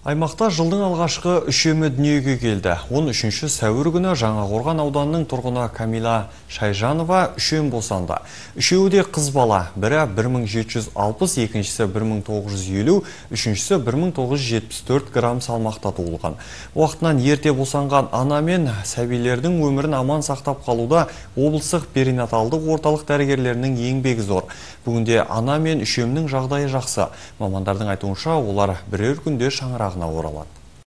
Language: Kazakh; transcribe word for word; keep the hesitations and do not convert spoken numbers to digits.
Аймақта жылдың алғашқы үшемі дүниеге келді. он үшінші сәуір күні Жаңақорған ауданының тұрғыны Камила Шайжанова үшем босанды. Үшеуі де қыз бала, бірі бір мың жеті жүз алпыс, екіншісі бір мың тоғыз жүз елу, үшіншісі бір мың тоғыз жүз жетпіс төрт грамм салмақта туылған. Уақытынан ерте босанған ана мен сәбилердің өмірін аман сақтап қалуда облыстық перинаталдық орталық дәрігерлерінің еңбегі зор. Бүгінде ана мен үшемнің жағдайы жақсы. Мамандардың айтуынша олар бірер күнде шаңырағына оралады.